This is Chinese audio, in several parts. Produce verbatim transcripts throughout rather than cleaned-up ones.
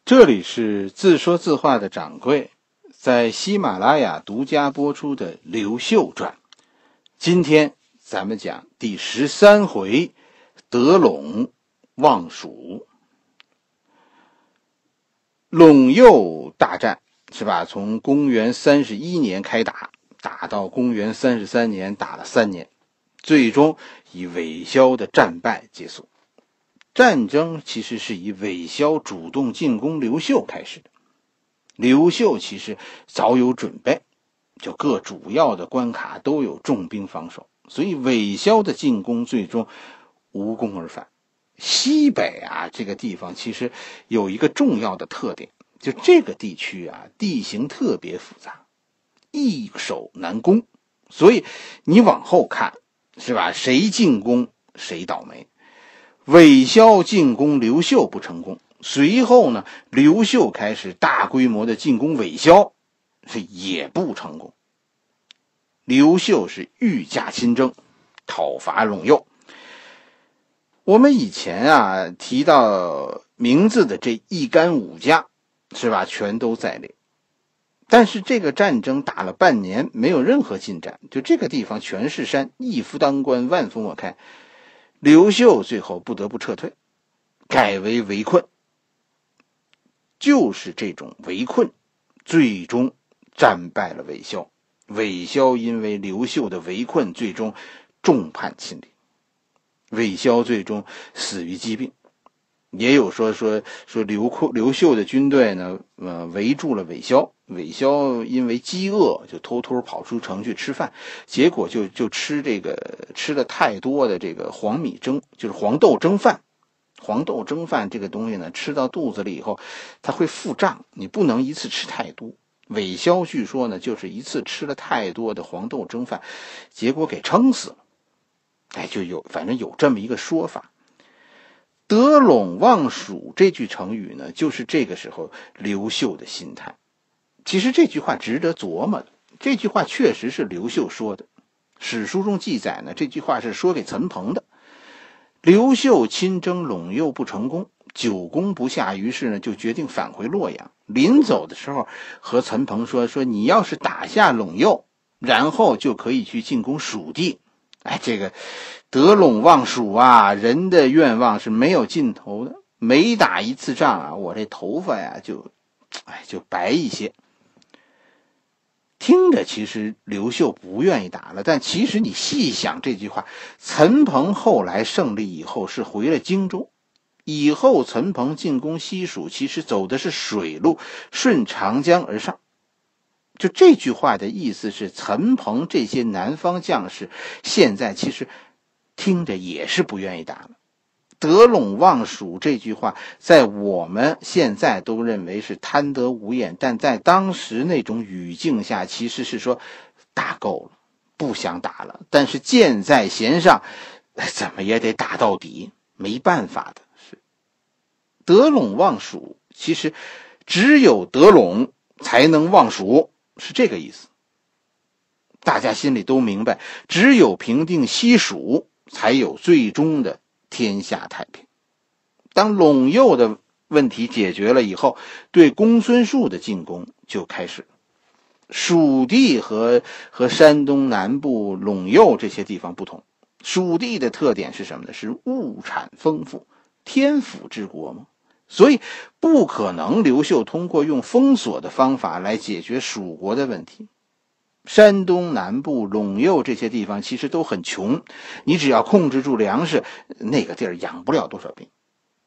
这里是自说自话的掌柜，在喜马拉雅独家播出的《刘秀传》。今天咱们讲第十三回，得陇望蜀。陇右大战是吧？从公元三十一年开打，打到公元三十三年，打了三年，最终以韦骁的战败结束。战争其实是以韦骁主动进攻刘秀开始的。刘秀其实早有准备，就各主要的关卡都有重兵防守，所以韦骁的进攻最终无功而返。西北啊这个地方其实有一个重要的特点，就这个地区啊地形特别复杂，易守难攻，所以你往后看是吧，谁进攻谁倒霉。韦骁进攻刘秀不成功，随后呢，刘秀开始大规模的进攻韦骁，是也不成功。刘秀是御驾亲征，讨伐陇右。我们以前啊提到名字的这一干五家是吧，全都在列。但是这个战争打了半年，没有任何进展，就这个地方全是山，一夫当关，万夫莫开。刘秀最后不得不撤退，改为围困。就是这种围困，最终战败了韦骁。韦骁因为刘秀的围困，最终众叛亲离。韦骁最终死于疾病。也有说说说刘刘秀的军队呢，呃，围住了韦骁。韦骁因为饥饿，就偷偷跑出城去吃饭，结果就就吃这个吃了太多的这个黄米蒸，就是黄豆蒸饭。黄豆蒸饭这个东西呢，吃到肚子里以后，它会腹胀，你不能一次吃太多。韦骁据说呢，就是一次吃了太多的黄豆蒸饭，结果给撑死了。哎，就有反正有这么一个说法。得陇望蜀这句成语呢，就是这个时候刘秀的心态。其实这句话值得琢磨的，这句话确实是刘秀说的。史书中记载呢，这句话是说给陈鹏的。刘秀亲征陇右不成功，久攻不下，于是呢就决定返回洛阳。临走的时候和陈鹏说说你要是打下陇右，然后就可以去进攻蜀地。哎，这个得陇望蜀啊，人的愿望是没有尽头的。每打一次仗啊，我这头发呀就哎就白一些。听着其实刘秀不愿意打了，但其实你细想这句话，陈鹏后来胜利以后是回了荆州，以后陈鹏进攻西蜀其实走的是水路，顺长江而上。就这句话的意思是，陈鹏这些南方将士现在其实听着也是不愿意打了。得陇望蜀这句话在我们现在都认为是贪得无厌，但在当时那种语境下其实是说打够了，不想打了，但是箭在弦上，怎么也得打到底，没办法的。是得陇望蜀，其实只有得陇才能望蜀，是这个意思。大家心里都明白，只有平定西蜀才有最终的天下太平。当陇右的问题解决了以后，对公孙述的进攻就开始了。蜀地和和山东南部陇右这些地方不同，蜀地的特点是什么呢？是物产丰富，天府之国嘛，所以不可能刘秀通过用封锁的方法来解决蜀国的问题。山东南部陇右这些地方其实都很穷，你只要控制住粮食，那个地儿养不了多少兵。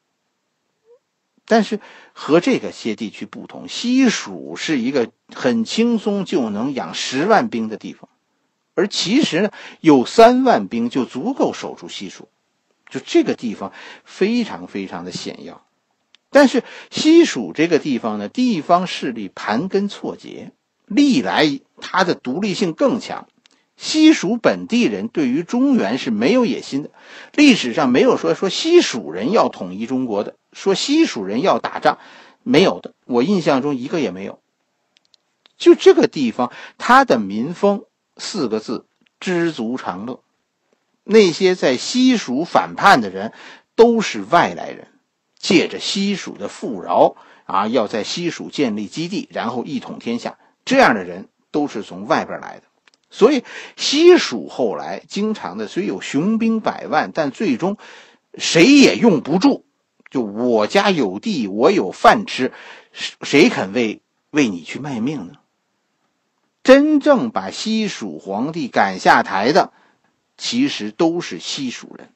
但是和这个些地区不同，西蜀是一个很轻松就能养十万兵的地方，而其实呢，有三万兵就足够守住西蜀，就这个地方非常非常的险要。但是西蜀这个地方呢，地方势力盘根错节，历来它的独立性更强。西蜀本地人对于中原是没有野心的，历史上没有说说西蜀人要统一中国的，说西蜀人要打仗，没有的，我印象中一个也没有。就这个地方，它的民风四个字：知足常乐。那些在西蜀反叛的人都是外来人， 借着西蜀的富饶啊，要在西蜀建立基地，然后一统天下，这样的人都是从外边来的。所以西蜀后来经常的虽有雄兵百万，但最终谁也用不住。就我家有地，我有饭吃，谁肯为为你去卖命呢？真正把西蜀皇帝赶下台的，其实都是西蜀人。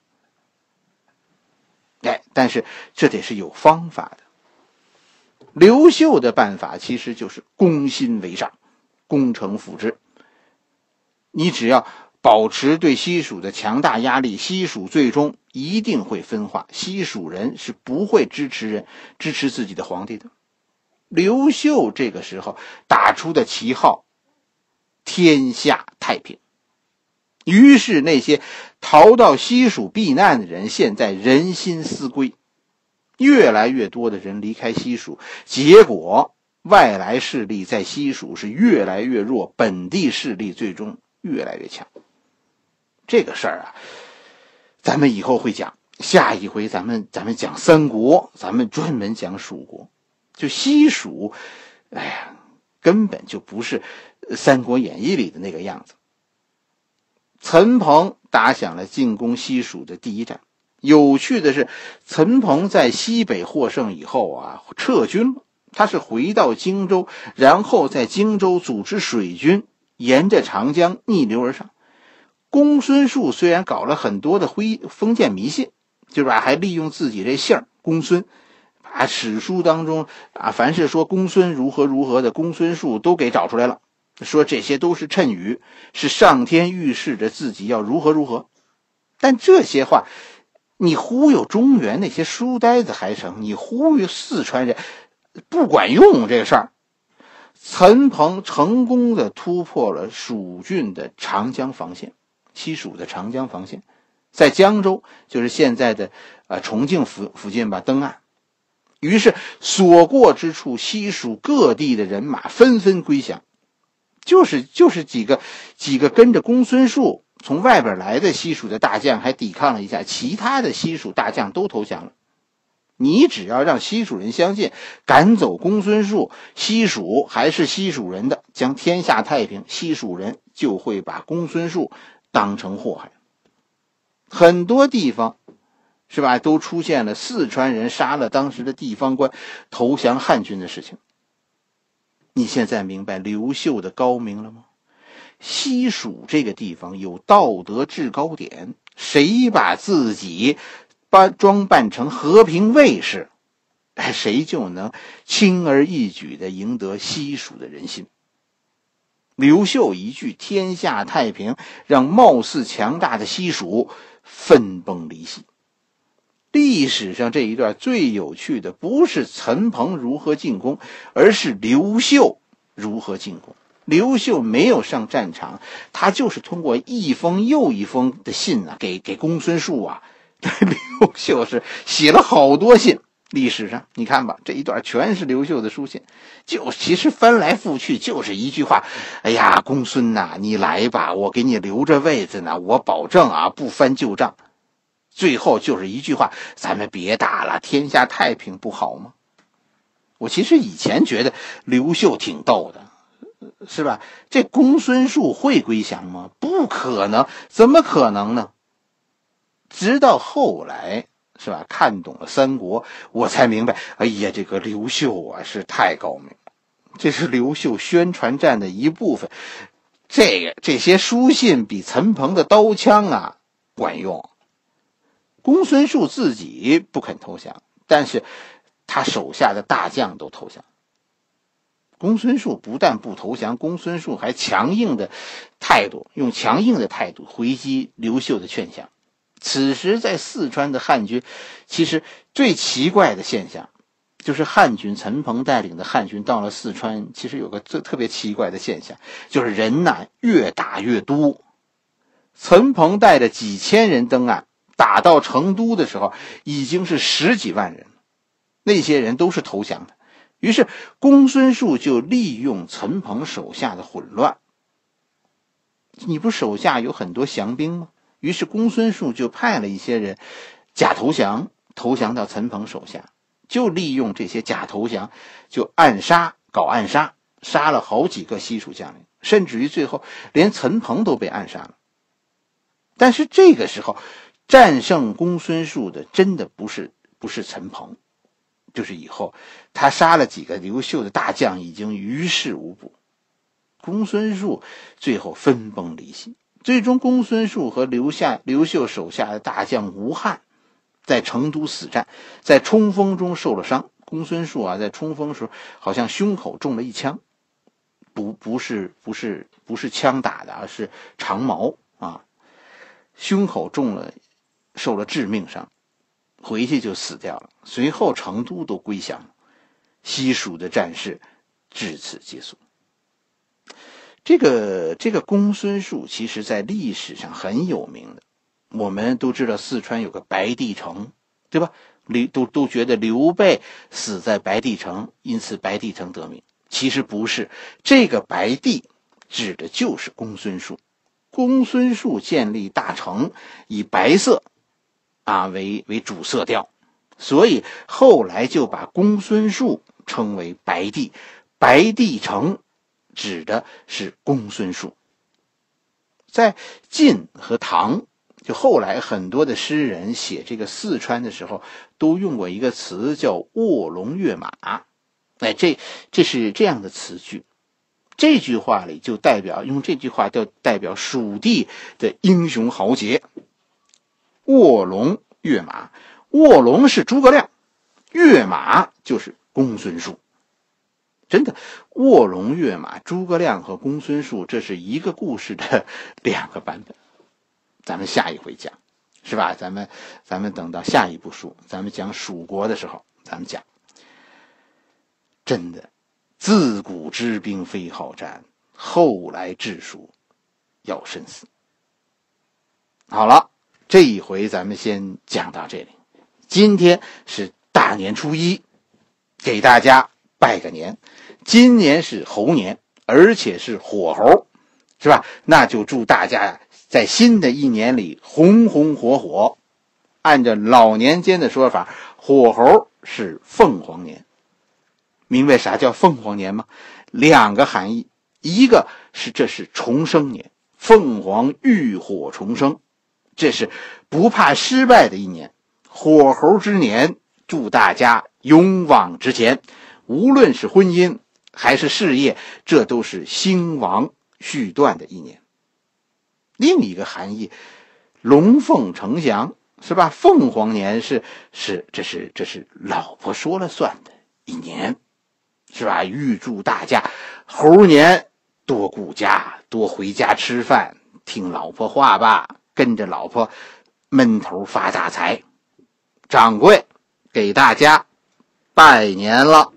哎，但是这得是有方法的。刘秀的办法其实就是攻心为上，攻城府之。你只要保持对西蜀的强大压力，西蜀最终一定会分化，西蜀人是不会支持人支持自己的皇帝的。刘秀这个时候打出的旗号，天下太平。于是那些逃到西蜀避难的人，现在人心思归，越来越多的人离开西蜀，结果外来势力在西蜀是越来越弱，本地势力最终越来越强。这个事儿啊，咱们以后会讲，下一回咱们咱们讲三国，咱们专门讲蜀国。就西蜀，哎呀，根本就不是《三国演义》里的那个样子。陈鹏打响了进攻西蜀的第一战。有趣的是，陈鹏在西北获胜以后啊，撤军了。他是回到荆州，然后在荆州组织水军，沿着长江逆流而上。公孙述虽然搞了很多的灰封建迷信，就是吧，还利用自己这姓公孙，把史书当中啊，凡是说公孙如何如何的公孙述都给找出来了，说这些都是谶语，是上天预示着自己要如何如何。但这些话你忽悠中原那些书呆子还成，你忽悠四川人不管用。这个事儿，陈鹏成功的突破了蜀郡的长江防线，西蜀的长江防线，在江州，就是现在的呃重庆附附近吧，登岸。于是所过之处，西蜀各地的人马纷纷归降。就是就是几个几个跟着公孙述从外边来的西蜀的大将还抵抗了一下，其他的西蜀大将都投降了。你只要让西蜀人相信，赶走公孙述，西蜀还是西蜀人的，将天下太平，西蜀人就会把公孙述当成祸害。很多地方是吧，都出现了四川人杀了当时的地方官，投降汉军的事情。你现在明白刘秀的高明了吗？西蜀这个地方有道德制高点，谁把自己扮装扮成和平卫士，谁就能轻而易举地赢得西蜀的人心。刘秀一句天下太平，让貌似强大的西蜀分崩离析。历史上这一段最有趣的不是陈鹏如何进攻，而是刘秀如何进攻。刘秀没有上战场，他就是通过一封又一封的信啊，给给公孙述啊，刘秀是写了好多信。历史上你看吧，这一段全是刘秀的书信，就其实翻来覆去就是一句话：哎呀，公孙呐、啊，你来吧，我给你留着位子呢，我保证啊，不翻旧账。最后就是一句话：咱们别打了，天下太平不好吗？我其实以前觉得刘秀挺逗的，是吧？这公孙述会归降吗？不可能，怎么可能呢？直到后来，是吧？看懂了三国，我才明白，哎呀，这个刘秀啊是太高明了，这是刘秀宣传战的一部分。这个这些书信比陈鹏的刀枪啊管用。公孙述自己不肯投降，但是他手下的大将都投降。公孙述不但不投降，公孙述还强硬的态度，用强硬的态度回击刘秀的劝降。此时在四川的汉军，其实最奇怪的现象就是汉军，陈鹏带领的汉军到了四川，其实有个最特别奇怪的现象，就是人呐越打越多。陈鹏带着几千人登岸，打到成都的时候已经是十几万人，那些人都是投降的。于是公孙述就利用陈鹏手下的混乱，你不手下有很多降兵吗？于是公孙述就派了一些人假投降，投降到陈鹏手下。 就利用这些假投降，就暗杀，搞暗杀，杀了好几个西蜀将领，甚至于最后连陈鹏都被暗杀了。但是这个时候，战胜公孙述的真的不是不是陈鹏，就是以后他杀了几个刘秀的大将，已经于事无补。公孙述最后分崩离析，最终公孙述和刘下刘秀手下的大将吴汉在成都死战，在冲锋中受了伤。公孙述啊，在冲锋时候好像胸口中了一枪，不不是不是不是枪打的，而是长矛啊，胸口中了，受了致命伤，回去就死掉了。随后成都都归降了，西蜀的战事至此结束。这个这个公孙述其实在历史上很有名的，我们都知道四川有个白帝城，对吧？都都觉得刘备死在白帝城，因此白帝城得名。其实不是，这个白帝指的就是公孙述。公孙述建立大城，以白色啊为为主色调，所以后来就把公孙述称为白帝。白帝城指的是公孙述。在晋和唐，就后来很多的诗人写这个四川的时候，都用过一个词叫卧龙跃马。哎，这这是这样的词句。这句话里就代表，用这句话就代表蜀地的英雄豪杰。卧龙跃马，卧龙是诸葛亮，跃马就是公孙述。真的，卧龙跃马，诸葛亮和公孙述，这是一个故事的两个版本。咱们下一回讲，是吧？咱们咱们等到下一部书，咱们讲蜀国的时候，咱们讲。真的，自古知兵非好战，后来治蜀要慎思。好了，这一回咱们先讲到这里。今天是大年初一，给大家拜个年。今年是猴年，而且是火猴，是吧？那就祝大家在新的一年里红红火火。按照老年间的说法，火猴是凤凰年。明白啥叫凤凰年吗？两个含义，一个是这是重生年，凤凰浴火重生，这是不怕失败的一年。火猴之年，祝大家勇往直前，无论是婚姻还是事业，这都是兴亡续断的一年。另一个含义，龙凤呈祥，是吧？凤凰年是是这是这是老婆说了算的一年，是吧？预祝大家猴年多顾家，多回家吃饭，听老婆话吧，跟着老婆闷头发大财。掌柜给大家拜年了。